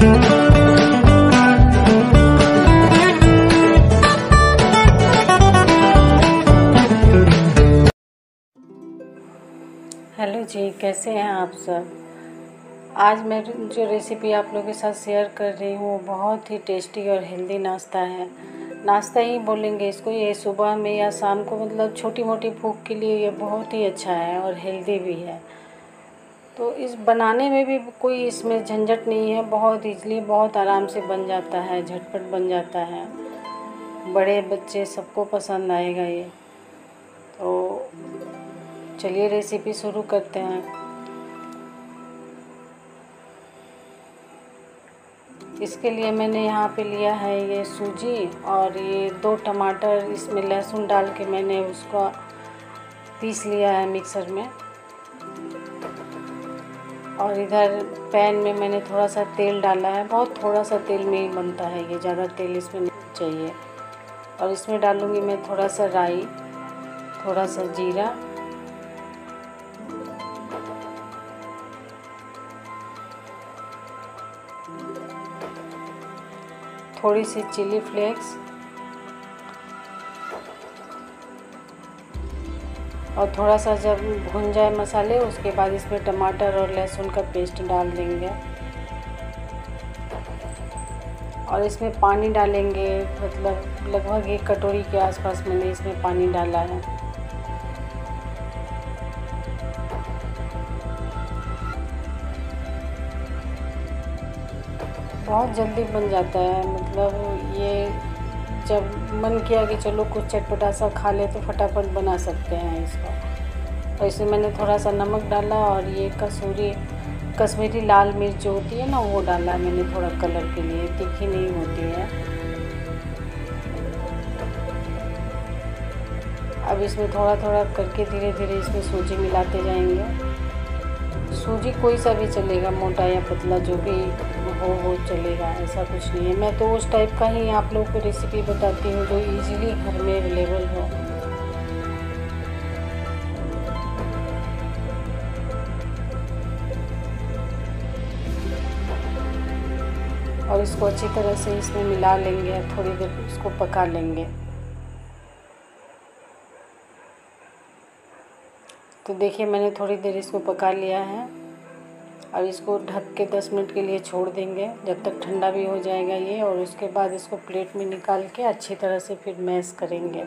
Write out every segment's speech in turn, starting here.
Hello जी, कैसे हैं आप सब। आज मैं जो रेसिपी आप लोगों के साथ शेयर कर रही हूँ वो बहुत ही टेस्टी और हेल्दी नाश्ता है। नाश्ता ही बोलेंगे इसको, ये सुबह में या शाम को, मतलब छोटी मोटी भूख के लिए ये बहुत ही अच्छा है और हेल्दी भी है। तो इस बनाने में भी कोई इसमें झंझट नहीं है, बहुत ईज़िली बहुत आराम से बन जाता है, झटपट बन जाता है, बड़े बच्चे सबको पसंद आएगा ये। तो चलिए रेसिपी शुरू करते हैं। इसके लिए मैंने यहाँ पे लिया है ये सूजी और ये 2 टमाटर, इसमें लहसुन डाल के मैंने उसको पीस लिया है मिक्सर में। और इधर पैन में मैंने थोड़ा सा तेल डाला है, बहुत थोड़ा सा तेल में ही बनता है ये, ज़्यादा तेल इसमें नहीं चाहिए। और इसमें डालूँगी मैं थोड़ा सा राई, थोड़ा सा जीरा, थोड़ी सी चिली फ्लेक्स और थोड़ा सा जब भुन जाए मसाले उसके बाद इसमें टमाटर और लहसुन का पेस्ट डाल देंगे। और इसमें पानी डालेंगे, मतलब लगभग 1 कटोरी के आसपास मैंने इसमें पानी डाला है। बहुत जल्दी बन जाता है, मतलब ये जब मन किया कि चलो कुछ चटपटा सा खा ले तो फटाफट बना सकते हैं इसको। और इसमें मैंने थोड़ा सा नमक डाला और ये कश्मीरी लाल मिर्च जो होती है ना वो डाला मैंने थोड़ा कलर के लिए, तीखी नहीं होती है। अब इसमें थोड़ा थोड़ा करके धीरे धीरे इसमें सूजी मिलाते जाएंगे। सूजी कोई सा भी चलेगा, मोटा या पतला जो भी हो चलेगा, ऐसा कुछ नहीं है। मैं तो उस टाइप का ही आप लोगों को रेसिपी बताती हूँ जो इजीली घर में अवेलेबल हो। और इसको अच्छी तरह से इसमें मिला लेंगे, थोड़ी देर इसको पका लेंगे। तो देखिए मैंने थोड़ी देर इसको पका लिया है। और इसको ढक के 10 मिनट के लिए छोड़ देंगे जब तक ठंडा भी हो जाएगा ये। और उसके बाद इसको प्लेट में निकाल के अच्छी तरह से फिर मैश करेंगे।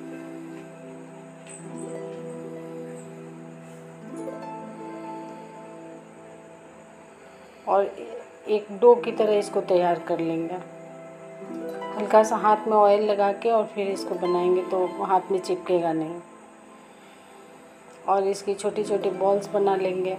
और एक डो की तरह इसको तैयार कर लेंगे। हल्का सा हाथ में ऑयल लगा के और फिर इसको बनाएंगे तो हाथ में चिपकेगा नहीं। और इसकी छोटी छोटी बॉल्स बना लेंगे।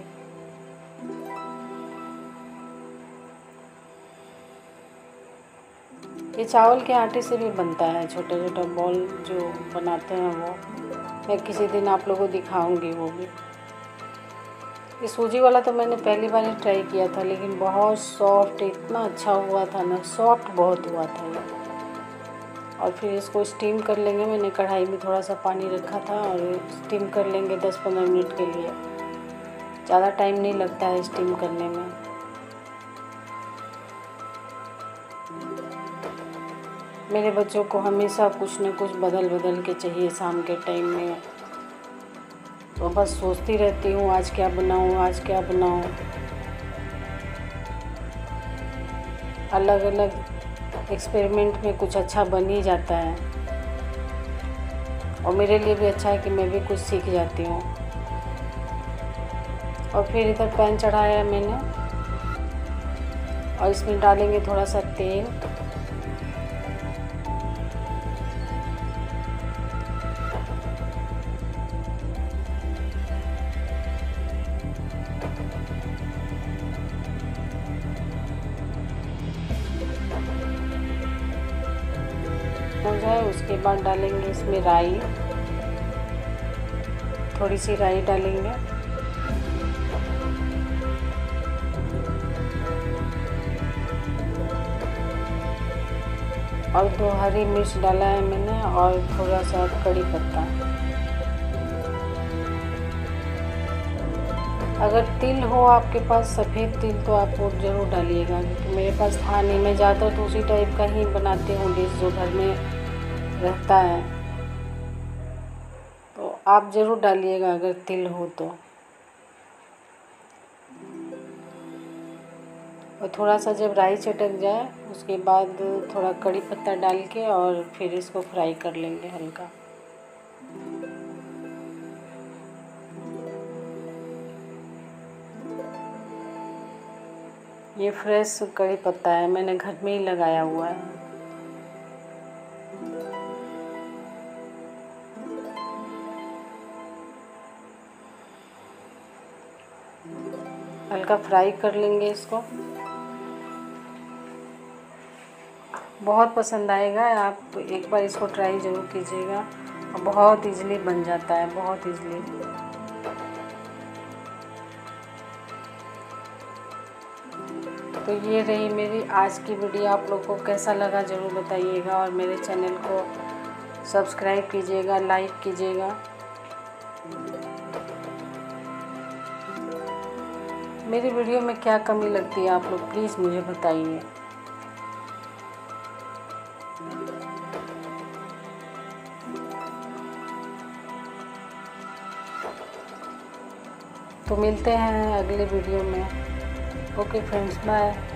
ये चावल के आटे से भी बनता है, छोटा छोटा बॉल जो बनाते हैं वो मैं किसी दिन आप लोगों को दिखाऊंगी वो भी। ये सूजी वाला तो मैंने पहली बार ही ट्राई किया था, लेकिन बहुत सॉफ्ट, इतना अच्छा हुआ था ना, सॉफ्ट बहुत हुआ था ये। और फिर इसको स्टीम कर लेंगे। मैंने कढ़ाई में थोड़ा सा पानी रखा था और स्टीम कर लेंगे 10-15 मिनट के लिए। ज़्यादा टाइम नहीं लगता है स्टीम करने में। मेरे बच्चों को हमेशा कुछ न कुछ बदल बदल के चाहिए शाम के टाइम में। तो बस सोचती रहती हूँ आज क्या बनाऊँ, आज क्या बनाऊँ। अलग अलग एक्सपेरिमेंट में कुछ अच्छा बन ही जाता है। और मेरे लिए भी अच्छा है कि मैं भी कुछ सीख जाती हूँ। और फिर इधर पैन चढ़ाया मैंने और इसमें डालेंगे थोड़ा सा तेल। हो जाए उसके बाद डालेंगे इसमें राई, थोड़ी सी राई डालेंगे। और 2 हरी मिर्च डाला है मैंने और थोड़ा सा कड़ी पत्ता। अगर तिल हो आपके पास, सफ़ेद तिल, तो आप वो ज़रूर डालिएगा, क्योंकि मेरे पास था नहीं। मैं ज़्यादा तो उसी टाइप का ही बनाती हूँ डिश जो घर में रहता है, तो आप ज़रूर डालिएगा अगर तिल हो तो। और थोड़ा सा जब राई चटक जाए उसके बाद थोड़ा कड़ी पत्ता डाल के और फिर इसको फ्राई कर लेंगे हल्का। ये फ्रेश कड़ी पत्ता है, मैंने घर में ही लगाया हुआ है। हल्का फ्राई कर लेंगे इसको। बहुत पसंद आएगा, आप एक बार इसको ट्राई ज़रूर कीजिएगा। और बहुत इजीली बन जाता है, बहुत इजीली। तो ये रही मेरी आज की वीडियो। आप लोग को कैसा लगा ज़रूर बताइएगा, और मेरे चैनल को सब्सक्राइब कीजिएगा, लाइक कीजिएगा। मेरी वीडियो में क्या कमी लगती है आप लोग प्लीज़ मुझे बताइए। तो मिलते हैं अगले वीडियो में। Okay friends, bye.